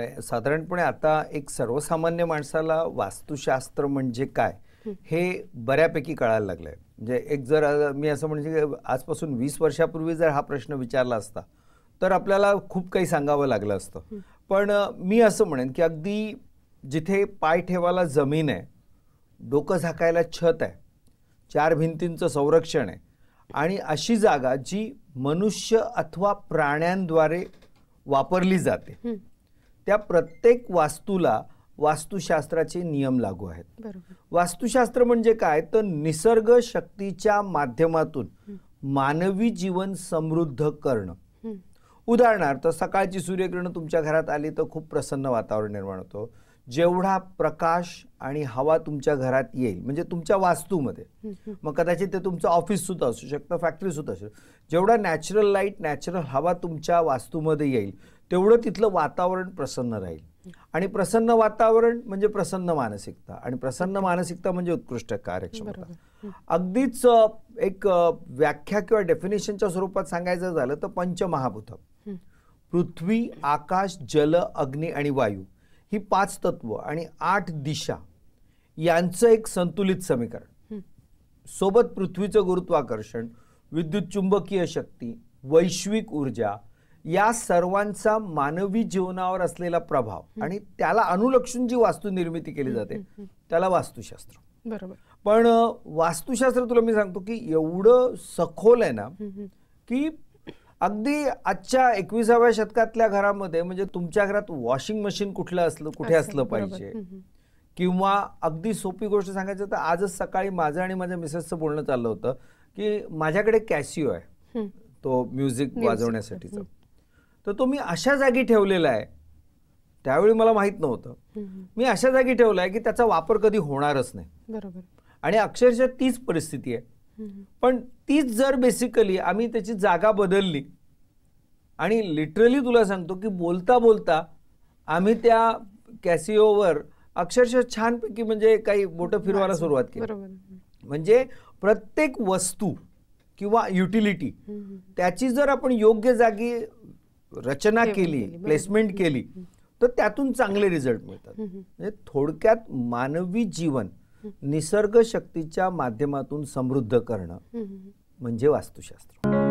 साधारणपणे आता एक सर्वसामान्य माणसाला वास्तुशास्त्र म्हणजे काय हे बऱ्यापैकी कळायला लागलंय. म्हणजे एक जर मी असं म्हणजे आजपासून 20 वर्षापूर्वी जर हा प्रश्न विचारला असता तर आपल्याला खूप काही सांगावं लागलं असतं. पण मी असं म्हणेन की अगदी जिथे पाय ठेवायला जमीन आहे, डोकं झाकायला छत आहे, 4 भिंतींचं संरक्षण आहे आणि अशी जागा जी मनुष्य अथवा प्राण्यांद्वारे वापरली जाते, त्या प्रत्येक वास्तूला वास्तुशास्त्राचे नियम लागू आहेत. वास्तुशास्त्र म्हणजे काय तर निसर्ग शक्तीच्या माध्यमातून मानवी जीवन समृद्ध करणं. उदाहरणार्थ सकाळची सूर्यकिरण तुमच्या घरात आली तर खूप प्रसन्न वातावरण निर्माण होतं. जेवढा प्रकाश आणि हवा तुमच्या घरात येईल म्हणजे तुमच्या वास्तूमध्ये, मग कदाचित ते तुमचं ऑफिस सुद्धा असू शकतं, फॅक्टरी सुद्धा असू शकतं, जेवढा नॅचरल लाईट नॅचरल हवा तुमच्या वास्तूमध्ये येईल तेवढं तिथलं वातावरण प्रसन्न राहील. आणि प्रसन्न वातावरण म्हणजे प्रसन्न मानसिकता, आणि प्रसन्न मानसिकता म्हणजे उत्कृष्ट कार्यक्षमता. अगदीच एक व्याख्या किंवा डेफिनेशनच्या स्वरूपात सांगायचं झालं तर पंचमहाभूत पृथ्वी, आकाश, जल, अग्नी आणि वायू ही 5 तत्व आणि 8 दिशा यांचं एक संतुलित समीकरण, सोबत पृथ्वीचं गुरुत्वाकर्षण, विद्युत चुंबकीय शक्ती, वैश्विक ऊर्जा या सर्वांचा मानवी जीवनावर असलेला प्रभाव आणि त्याला अनुलक्षून जी वास्तू निर्मिती केली जाते त्याला वास्तुशास्त्र. बरोबर. पण वास्तुशास्त्र तुला मी सांगतो की एवढं सखोल आहे ना की अगदी आजच्या 21व्या शतकातल्या घरामध्ये म्हणजे तुमच्या घरात वॉशिंग मशीन कुठे असलं पाहिजे, किंवा अगदी सोपी गोष्ट सांगायचं तर आजच सकाळी माझं आणि माझ्या मिसेसचं बोलणं चाललं होतं की माझ्याकडे कॅसिओ आहे, तो म्युझिक वाजवण्यासाठीचा, तर तो मी अशा जागी ठेवलेला आहे, त्यावेळी मला माहित नव्हतं, मी अशा जागी ठेवलाय की त्याचा वापर कधी होणारच नाही. बरोबर. आणि अक्षरशः तीच परिस्थिती आहे. पण तीच जर बेसिकली आम्ही त्याची जागा बदलली आणि लिटरली तुला सांगतो की बोलता बोलता आम्ही त्या कॅसिओवर अक्षरशः छानपैकी म्हणजे काही बोटं फिरवायला सुरुवात केली. म्हणजे प्रत्येक वस्तू किंवा युटिलिटी त्याची जर आपण योग्य जागी रचना केली, प्लेसमेंट केली तर त्यातून चांगले रिझल्ट मिळतात. म्हणजे थोडक्यात मानवी जीवन निसर्ग शक्तीच्या माध्यमातून समृद्ध करणं म्हणजे वास्तुशास्त्र.